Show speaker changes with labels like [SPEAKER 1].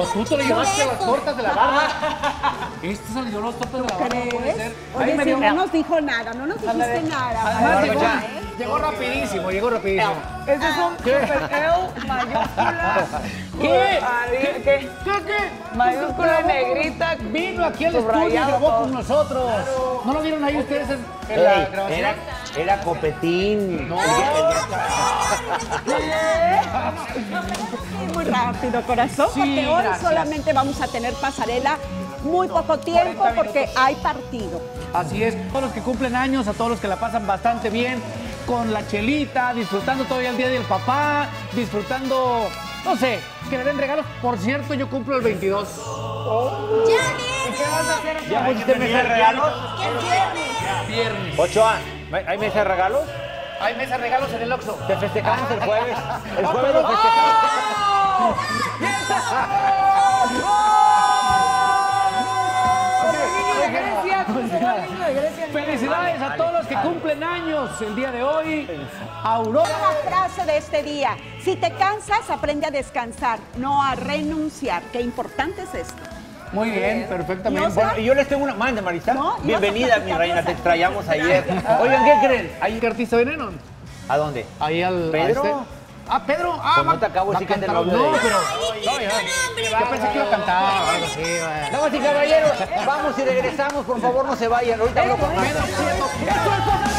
[SPEAKER 1] Tú te lo llevaste a las tortas de la barra. Este salió los tortas de la barra, no puede ser.
[SPEAKER 2] Oye, si no nos dijo nada, no nos dijiste nada.
[SPEAKER 1] Además, llegó rapidísimo, llegó rapidísimo.
[SPEAKER 3] Ese es un super L mayúscula.
[SPEAKER 1] ¿Qué?
[SPEAKER 3] ¿Qué?
[SPEAKER 1] ¿Qué?
[SPEAKER 3] Mayúscula negrita.
[SPEAKER 1] Vino aquí al estudio y
[SPEAKER 3] subrayado
[SPEAKER 1] grabó
[SPEAKER 3] todo.
[SPEAKER 1] con nosotros. ¿No lo vieron ahí ustedes en la grabación?
[SPEAKER 4] Era copetín.
[SPEAKER 1] No.
[SPEAKER 2] Muy rápido, corazón,
[SPEAKER 1] Sí,
[SPEAKER 2] porque hoy
[SPEAKER 1] gracias.
[SPEAKER 2] solamente vamos a tener pasarela muy poco tiempo
[SPEAKER 1] 40
[SPEAKER 2] porque
[SPEAKER 1] minutos.
[SPEAKER 2] hay partido.
[SPEAKER 1] Así es, todos los que cumplen años, a todos los que la pasan bastante bien, con la chelita, disfrutando todavía el Día del Papá, disfrutando, no sé, que le den regalos. Por cierto, yo cumplo el 22.
[SPEAKER 4] ¿Ya pusiste mesa de regalos?
[SPEAKER 1] Viernes.
[SPEAKER 4] Ochoa, ¿hay mesa de regalos?
[SPEAKER 1] Hay mesa de regalos en el Oxxo.
[SPEAKER 4] Te festejamos el jueves. El jueves lo festejamos.
[SPEAKER 1] Felicidades a todos los que cumplen años el día de hoy. Aurora.
[SPEAKER 2] La frase de este día: si te cansas, aprende a descansar, no a renunciar. Qué importante es esto.
[SPEAKER 1] Muy bien, perfectamente.
[SPEAKER 2] ¿Y Oscar?
[SPEAKER 4] Bueno, y yo les tengo una... Mande, Marisa.
[SPEAKER 2] No, ibas a
[SPEAKER 4] Bienvenida, mi
[SPEAKER 2] platicar
[SPEAKER 4] reina.
[SPEAKER 2] esa.
[SPEAKER 4] Te extrañamos ayer. Oigan, ¿qué creen?
[SPEAKER 1] ¿Ahí qué artista vinieron?
[SPEAKER 4] ¿A dónde?
[SPEAKER 1] Ahí al...
[SPEAKER 4] ¿Pedro?
[SPEAKER 1] a este. Ah, Pedro. Ah,
[SPEAKER 4] Pues no te acabo de
[SPEAKER 1] va a
[SPEAKER 4] decir que es del
[SPEAKER 1] cantar.
[SPEAKER 4] novio
[SPEAKER 1] No,
[SPEAKER 4] de-
[SPEAKER 1] pero... No, ya. Yo pensé que iba a cantar o algo así.
[SPEAKER 4] Damas y caballeros, vamos y regresamos. Por favor, no se vayan. Ahorita hablo con Marta.
[SPEAKER 1] Pedro Prieto. ¡Eso es